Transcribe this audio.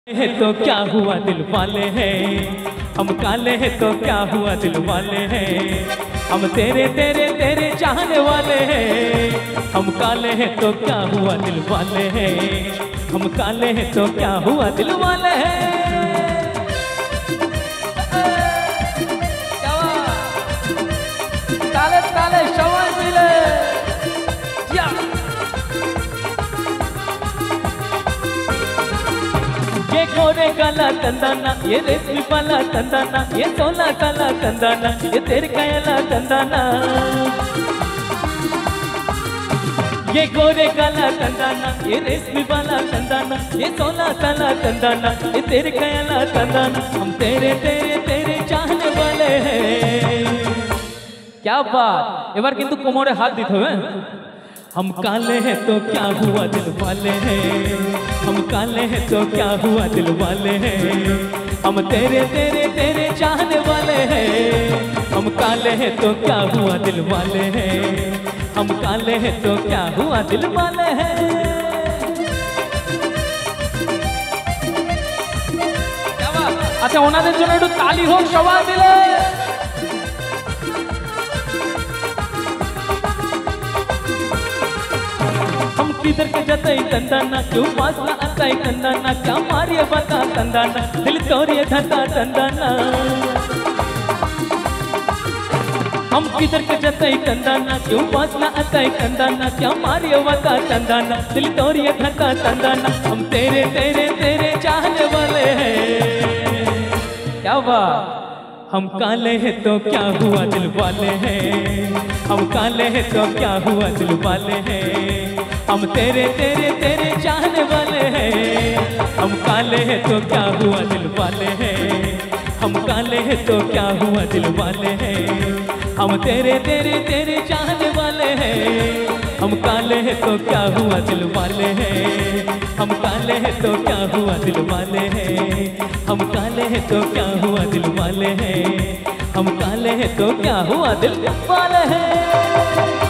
है तो क्या हुआ दिल वाले हैं, हम काले हैं तो क्या हुआ दिल वाले हैं, हम तेरे तेरे तेरे चाहने वाले हैं। हम काले हैं तो क्या हुआ दिल वाले हैं, हम काले हैं तो क्या हुआ दिल वाले हैं। ताले ताले शवाल मिले ये गोरे काला कंदाना, ये रेशमी वाला कंदाना, ये सोना काला कंदाना, ये तेरे काला कंदाना। ये गोरे काला कंदाना, ये रेशमी वाला कंदाना, ये सोना काला कंदाना, ये तेरे काला कंदाना। हम तेरे तेरे तेरे चाहने वाले हैं। क्या बात, एक बार किंतु कोमरे हाथ दीते हुए। हम काले हैं तो क्या हुआ दिल वाले हैं, हम काले हैं तो क्या हुआ दिल वाले हैं, हम तेरे तेरे तेरे चाहने वाले हैं। हम काले हैं तो क्या हुआ दिल वाले हैं, हम काले हैं तो क्या हुआ दिल वाले हैं। अच्छा ওনাদের জন্য একটু তালি হোক সবাই মিলে। हम किधर के जाते कंदाना, क्यों पास ना आता कंदाना, क्या मारिए बता कंदाना, दिल तोड़िए धता कंदाना। हम किधर के जाते कंदाना, क्यों पास ना आता कंदाना, क्या मारिए बता कंदाना, दिल तोड़िए धता कंदाना। हम तेरे तेरे तेरे चाहने वाले हैं। क्या बात, हम काले हैं तो क्या हुआ दिल वाले हैं, हम काले हैं तो क्या हुआ दिल वाले हैं, हम तेरे तेरे तेरे चाहने वाले हैं। हम काले हैं तो क्या हुआ दिल वाले हैं, हम काले हैं तो क्या हुआ दिल वाले हैं, हम तेरे तेरे तेरे चाहने वाले हैं। हम काले हैं तो क्या हुआ दिल वाले हैं, हम काले हैं तो क्या हुआ दिल वाले हैं, हम काले हैं तो क्या हुआ दिल वाले हैं, हम काले हैं तो क्या हुआ दिल वाले हैं।